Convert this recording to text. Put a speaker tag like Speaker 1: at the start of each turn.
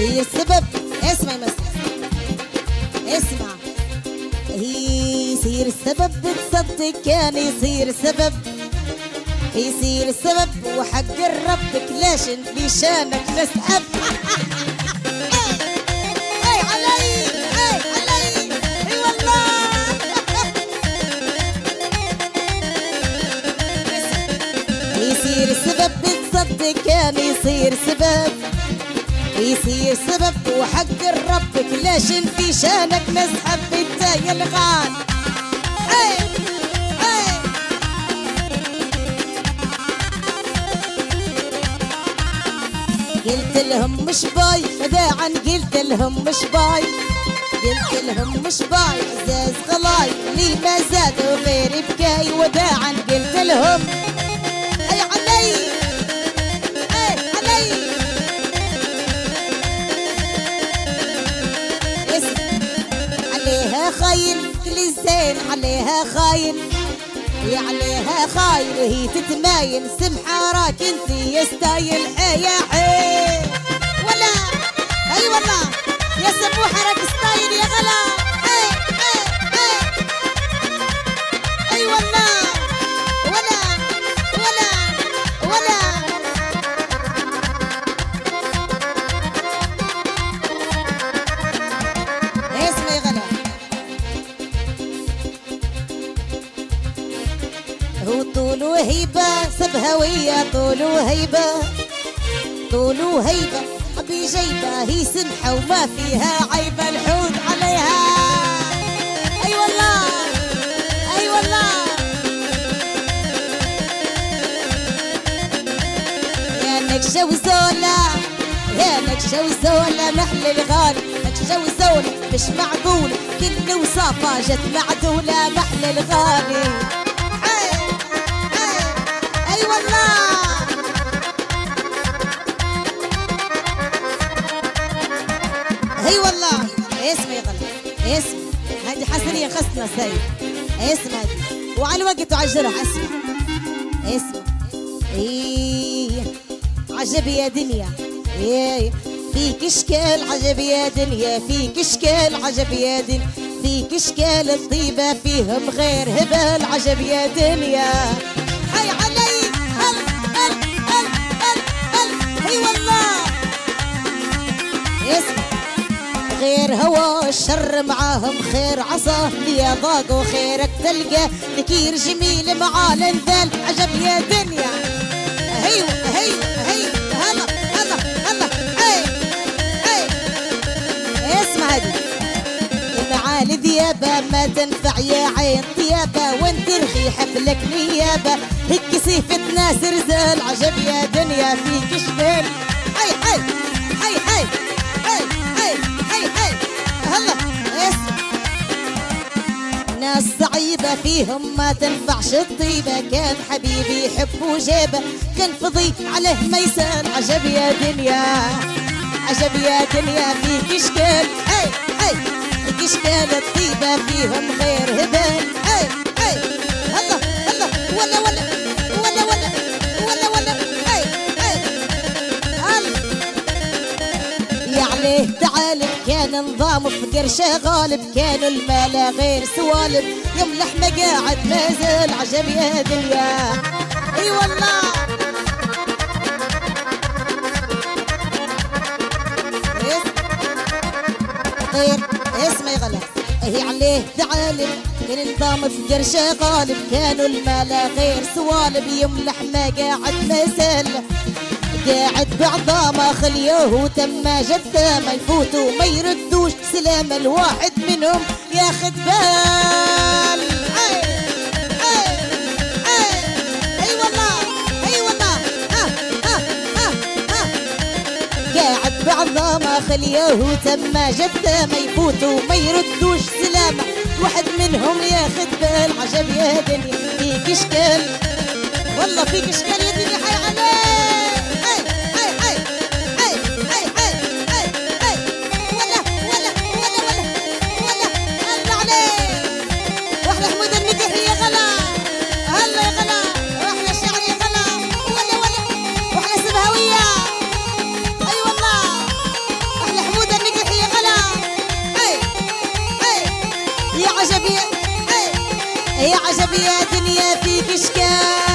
Speaker 1: يصير سبب. اسمع اسمع، يصير سبب تصدق كان يصير سبب، يصير سبب وحق ربك ليش لشانك نسحب. اي علي اي علي اي والله. يصير سبب تصدق كان يصير سبب، يصير سبب وحق ربك ليش في شانك نسحب. انت يا الغال اي اي. قلت لهم مش باي وداعا، قلت لهم مش باي، قلت لهم مش باي عزاز غلاي لي ما زادوا غير بكاي وداعا. قلت لهم اي علي اي علي. عليها خاين كل زين، عليها خاين يا عليها خاين وهي تتماين. سمحة راك انت يا ستايل اي يا حي ولا اي والله يا سموحة راك ستايل يا غلا اي اي اي اي والله ولا ولا ولا. اسمع يا غلا، هو طول وهيبة سبهوية، طول وهيبة طول وهيبة أبي جيبة، هي سمحة وما فيها عيبة الحوت عليها. أي والله أي والله. يا نكشة وزولة يا نكشة وزولة محل الغالي، نكشة وزولة مش معقول كل وصافة جت معدولة محل الغالي. اي والله. اي والله. اسمع يا غلا اسمع، هذه حسنية خصنا سيد. اسمع هذه وعلى الوقت وعجرها. اسمع اسمع ايه عجب يا دنيا ايه، فيك اشكال عجب يا دنيا، فيك اشكال عجب يا دنيا، فيك اشكال الطيبة فيهم غير هبال عجب يا دنيا. هاي علي هل هل هل هل هل. اي والله. اسمع غير هوا الشر معاهم خير عصا، يا ضاقوا خيرك تلقى نكير جميل مع الانذال عجب يا دنيا. هي هي هي هلا هلا هلا. اي اي اسمع هذه معالي ذيابة ما تنفع يا عين ثيابة، وانت رخي حبلك نيابة هيك صيفة ناس رزال عجب يا دنيا فيك شمال. هاي هاي هاي هاي هاي هاي هاي هاي هلا. اسمع ناس صعيبة فيهم ما تنفعش الطيبة، كان حبيبي يحب جيبه كان فضي عليه ما يسال عجب يا دنيا عجب يا دنيا فيك اشكال. اي اي فيك اشكال الطيبة فيهم غير هبال. اي اي هلا هلا ولا ولا ولا ولا ولا ولا. اي اي هلا يا عليه تعالب كان نظام فقر شغالب، كانوا المالا غير سوالب يملح مقاعد ما زال عجب يا دنيا. اي والله. غير اسمع يا غلا هي عليه تعالب كان نظام فقر شغالب، كانوا المالا غير سوالب يملح مقاعد ما زال قاعد بعظامه خليوه وتما جده ما يفوتوا ما يردوش سلام الواحد منهم ياخد بال. اي اي اي اي والله اي والله. ها ها ها ها قاعد بعظامه خليوه وتما جده ما يفوتوا ما يردوش سلام واحد منهم ياخد بال عجب يا دنيا فيك اشكال والله فيك اشكال يا دنيا. حي عليك. يا دنيا فيك اشكال